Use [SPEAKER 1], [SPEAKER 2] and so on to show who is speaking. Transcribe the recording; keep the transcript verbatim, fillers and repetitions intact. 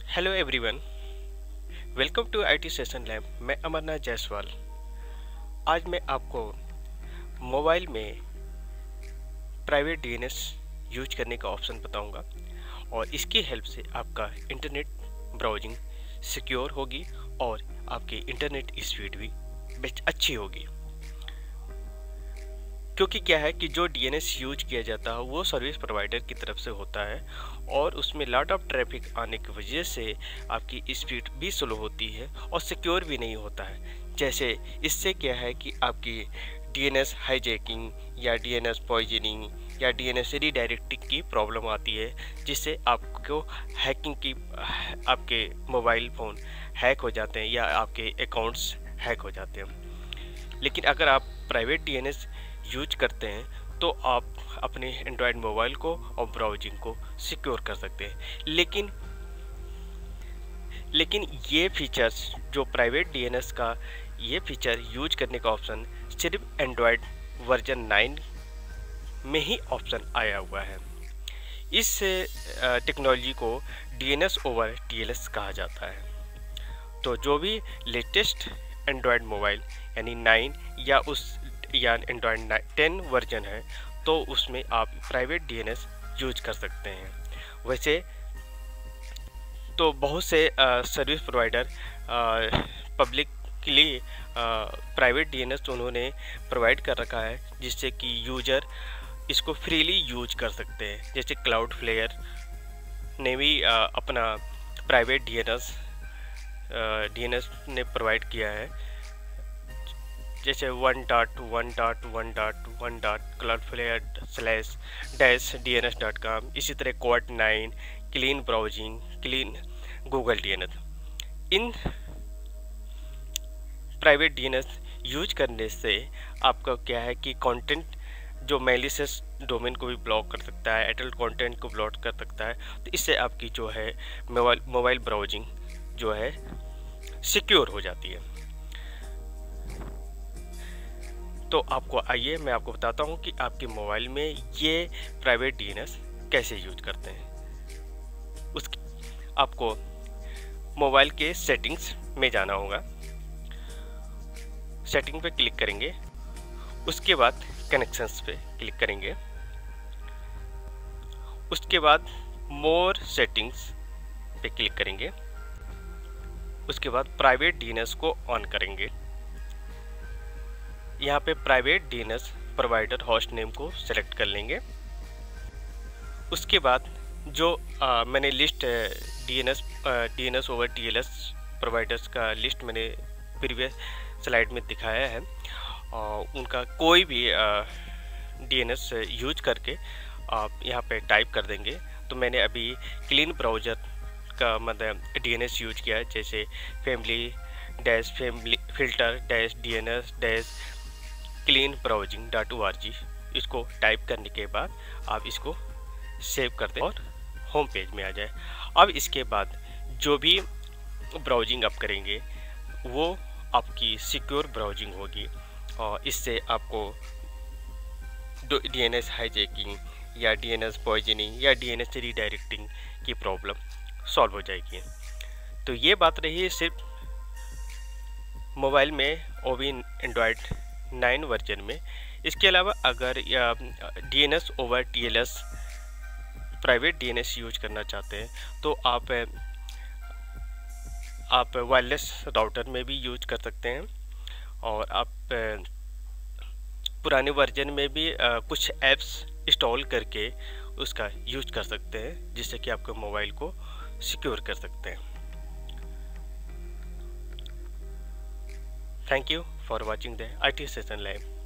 [SPEAKER 1] Hello everyone, welcome to IT session lab. मैं अमरनाथ जायसवाल। आज मैं आपको मोबाइल में प्राइवेट डीएनएस यूज करने का ऑप्शन बताऊंगा और इसकी हेल्प से आपका इंटरनेट ब्राउजिंग सिक्योर होगी और आपकी इंटरनेट स्पीड भी बेस्ट अच्छी होगी। क्योंकि क्या है कि जो डीएनएस यूज किया जाता है वो सर्विस प्रोवाइडर की तरफ से होता है और उसमें लॉट ऑफ ट्रैफिक आने की वजह से आपकी स्पीड भी स्लो होती है और सिक्योर भी नहीं होता है। जैसे इससे क्या है कि आपकी डीएनएस हाईजैकिंग या डीएनएस पॉइजनिंग या डीएनएस रीडायरेक्टिंग की प्रॉब्लम आती है, जिससे आपको हैकिंग की आपके मोबाइल फ़ोन हैक हो जाते हैं या आपके अकाउंट्स हैक हो जाते हैं। लेकिन अगर आप प्राइवेट डीएनएस यूज करते हैं तो आप अपने एंड्रॉयड मोबाइल को और ब्राउजिंग को सिक्योर कर सकते हैं। लेकिन लेकिन ये फीचर्स जो प्राइवेट डीएनएस का ये फीचर यूज करने का ऑप्शन सिर्फ एंड्रॉयड वर्जन नाइन में ही ऑप्शन आया हुआ है। इस टेक्नोलॉजी को डीएनएस ओवर टीएलएस कहा जाता है। तो जो भी लेटेस्ट एंड्रॉयड मोबाइल यानी नाइन या उस या एंड्रॉयड टेन वर्जन है तो उसमें आप प्राइवेट डीएनएस यूज कर सकते हैं। वैसे तो बहुत से सर्विस प्रोवाइडर पब्लिक के लिए प्राइवेट डीएनएस उन्होंने प्रोवाइड कर रखा है, जिससे कि यूजर इसको फ्रीली यूज कर सकते हैं। जैसे क्लाउडफ्लेयर ने भी आ, अपना प्राइवेट डीएनएस डीएनएस ने प्रोवाइड किया है, जैसे one dot one dot one dot one dot cloudflare slash dash D N S dot com. इसी तरह quad nine, clean browsing, clean Google DNS. इन प्राइवेट डीएनएस यूज करने से आपका क्या है कि कंटेंट जो मैलिशियस डोमेन को भी ब्लॉक कर सकता है, एडल्ट कंटेंट को ब्लॉक कर सकता है। तो इससे आपकी जो है मोबाइल मोबाइल ब्राउजिंग जो है सिक्योर हो जाती है। तो आपको आइए मैं आपको बताता हूँ कि आपके मोबाइल में ये प्राइवेट डीएनएस कैसे यूज करते हैं। उसके आपको मोबाइल के सेटिंग्स में जाना होगा। सेटिंग पे क्लिक करेंगे, उसके बाद कनेक्शंस पे क्लिक करेंगे, उसके बाद मोर सेटिंग्स पे क्लिक करेंगे, उसके बाद प्राइवेट डीएनएस को ऑन करेंगे। यहाँ पे private DNS provider host name को सेलेक्ट कर लेंगे। उसके बाद जो आ, मैंने list DNS DNS over TLS providers का लिस्ट मैंने प्रीवियस स्लाइड में दिखाया है, और उनका कोई भी डीएनएस यूज करके आप यहाँ पे टाइप कर देंगे। तो मैंने अभी क्लीन ब्राउज़र का मतलब डीएनएस यूज किया है, जैसे family dash family filter dash DNS dash clean browsing dot O R G. इसको टाइप करने के बाद आप इसको सेव कर दें और होम पेज में आ जाए। अब इसके बाद जो भी ब्राउजिंग आप करेंगे वो आपकी सिक्योर ब्राउजिंग होगी और इससे आपको डीएनएस हाईजैकिंग या डीएनएस पॉइजनिंग या डीएनएस रीडायरेक्टिंग की प्रॉब्लम सॉल्व हो जाएगी। तो ये बात रही है सिर्फ मोबाइल में ओ भी एंड्रॉयड नाइन वर्जन में। इसके अलावा अगर DNS over TLS private DNS use करना चाहते हैं तो आप आप वायरलेस राउटर में भी यूज कर सकते हैं, और आप पुराने वर्जन में भी कुछ ऐप्स इंस्टॉल करके उसका यूज कर सकते हैं, जिससे कि आपके मोबाइल को सिक्योर कर सकते हैं। Thank you for watching the I T Session Live.